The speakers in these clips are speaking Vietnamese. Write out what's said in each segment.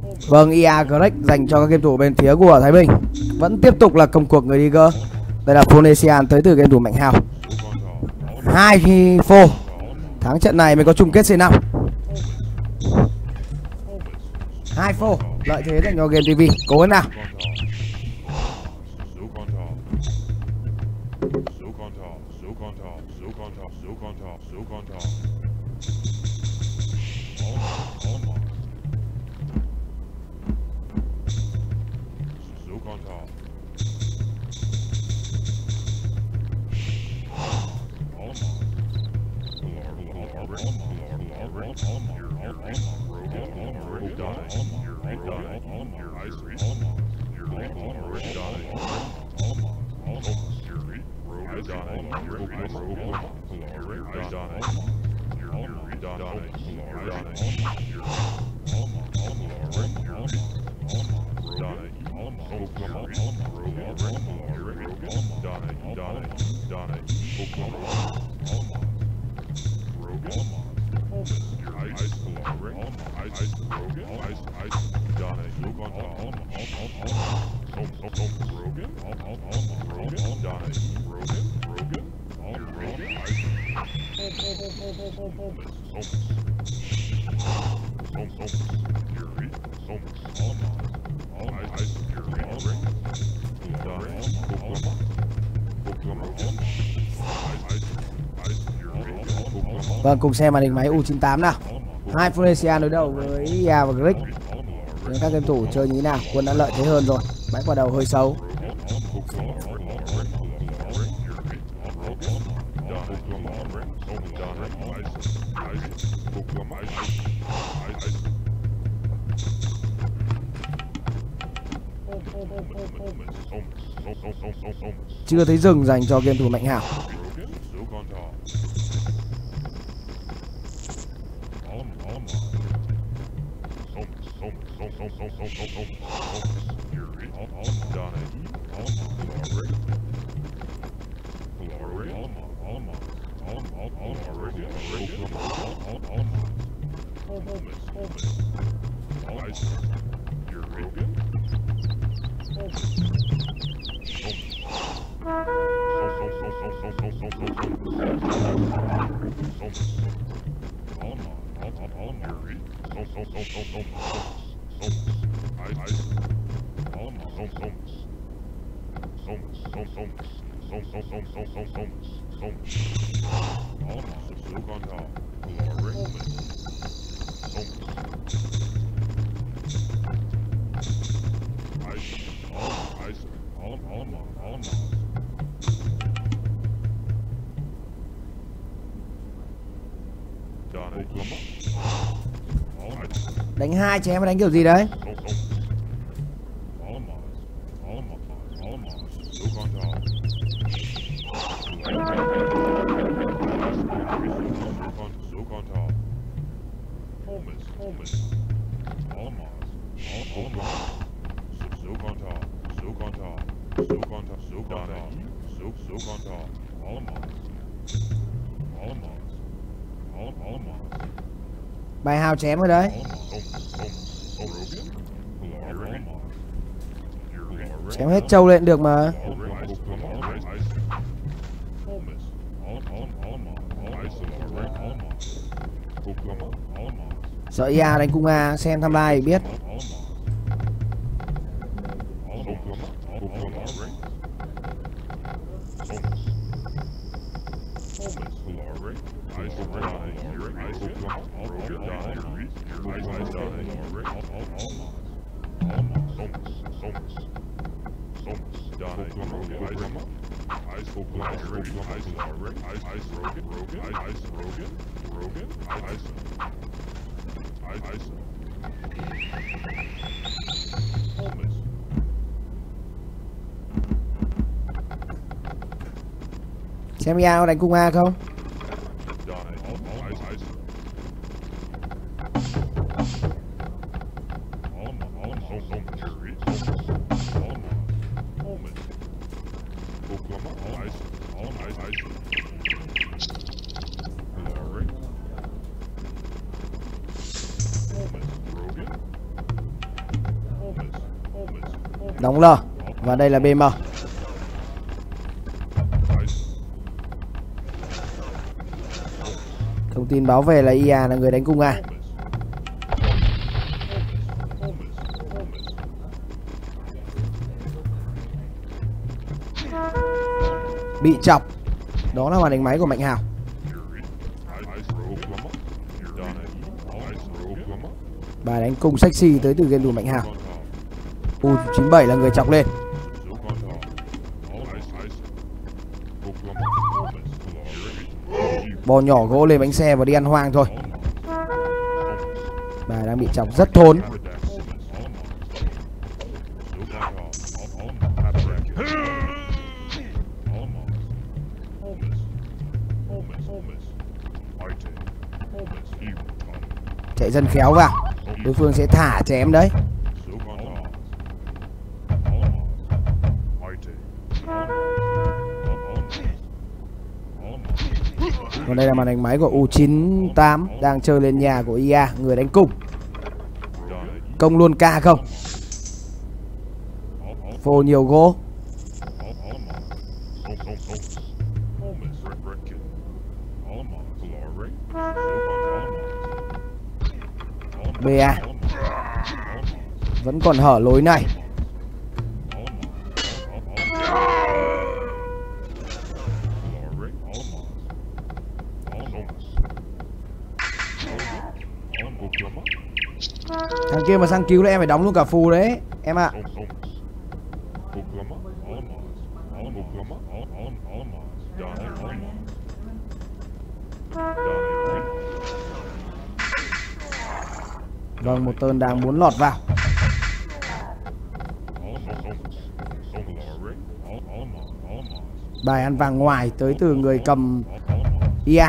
Vâng, IA Greg dành cho các game thủ bên phía của Thái Bình. Vẫn tiếp tục là công cuộc người đi cơ. Đây là Phoenician tới từ game thủ Mạnh Hào. 2-4 thắng trận này mới có chung kết C5. 2-4 lợi thế dành cho Game TV. Cố gắng nào. Vâng, cùng xem màn hình máy U98 nào. Hai Phoenician đối đầu với IA và Greg. Các game thủ chơi như thế nào? Quân đã lợi thế hơn rồi. Bãi quả đầu hơi xấu. Chưa thấy dừng dành cho game thủ Mạnh Hảo. Đánh hai chứ em đánh kiểu gì đấy? Bài Hào chém rồi đấy. Chém hết trâu lên được mà. Sợ IA đánh cung A, xem tham lai biết. Xem IA có đánh cung A không? Đóng L. Và đây là BM. Thông tin báo về là IA là người đánh cung A. Bị chọc. Đó là màn đánh máy của Mạnh Hào. Bài đánh cung sexy tới từ game thủ Mạnh Hào. U97 là người chọc lên. Bò nhỏ gỗ lên bánh xe và đi ăn hoang thôi. Bài đang bị chọc rất thốn. Chạy dân khéo vào. Đối phương sẽ thả chém đấy. Còn đây là màn đánh máy của U98 đang chơi lên nhà của IA, người đánh cung. Công luôn ca không? Phô nhiều gỗ. BA vẫn còn hở lối này. Thằng kia mà sang cứu đấy em phải đóng luôn cả phù đấy em ạ. Vâng, một tên đang muốn lọt vào. Bài ăn vàng ngoài tới từ người cầm IA.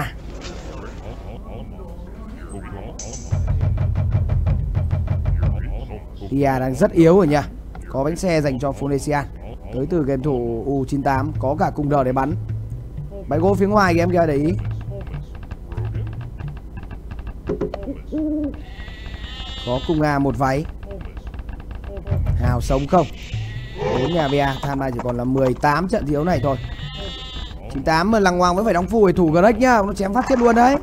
IA đang rất yếu rồi nha. Có bánh xe dành cho Phoenician. Tới từ game thủ U98. Có cả cung đờ để bắn. Bãi gỗ phía ngoài kìa em kia, để ý. Có cung A một váy. Hào sống không? 4 nhà BA. Tham gia chỉ còn là 18 trận thi đấu này thôi. 98 mà lằng ngoằng vẫn phải đóng phù để thủ Greg nhá. Nó chém phát chết luôn đấy.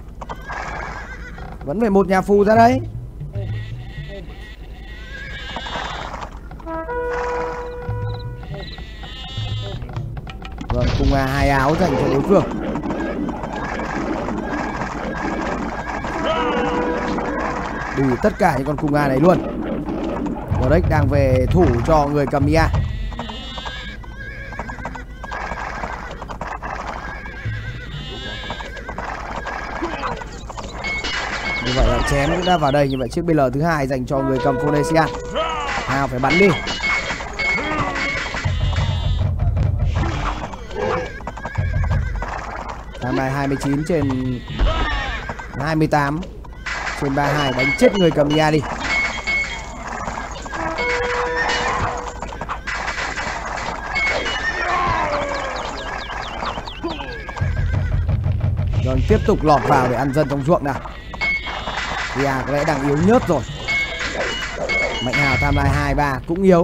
Vẫn phải một nhà phù ra đấy. Vâng, cung A 2 áo dành cho đối phương. Đủ tất cả những con cung A này luôn. Greg đang về thủ cho người cầm IA. Như vậy là chém cũng đã vào đây. Như vậy chiếc BL thứ hai dành cho người cầm Phoenician. Hào phải bắn đi. Tham này 29 trên 28 trên 32 đánh chết người cầm IA đi. Rồi tiếp tục lọt vào để ăn dân trong ruộng nào. IA có lẽ đang yếu nhớt rồi. Mạnh Hào tham lai 2-3 cũng yếu.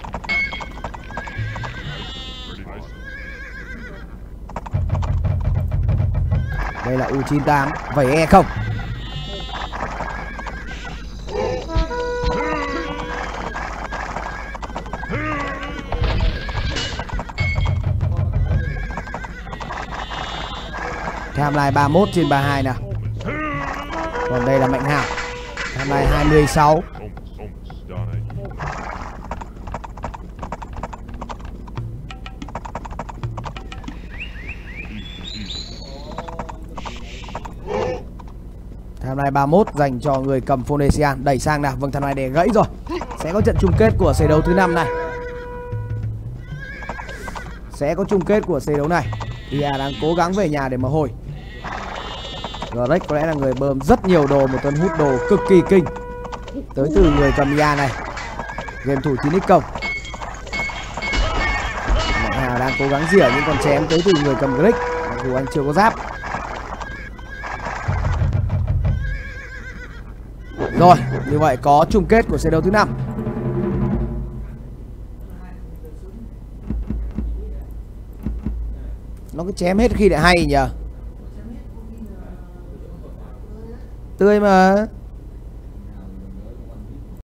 Đây là U98 vẩy E không. Timeline 31 trên 32 nào. Còn đây là Mạnh Hào. Timeline 26. Timeline 31 dành cho người cầm Phoenician. Đẩy sang nào. Vâng, timeline để gãy rồi. Sẽ có trận chung kết của set đấu thứ 5 này. Sẽ có chung kết của set đấu này. IA đang cố gắng về nhà để mà hồi. Greg có lẽ là người bơm rất nhiều đồ, một tên hút đồ cực kỳ kinh tới từ người cầm IA này. Game thủ 9x công. Mạnh Hào đang cố gắng rỉa những con chém tới từ người cầm Greg, mặc dù anh chưa có giáp. Rồi, như vậy có chung kết của set đấu thứ 5. Nó cứ chém hết khi lại hay nhờ. Tươi mà.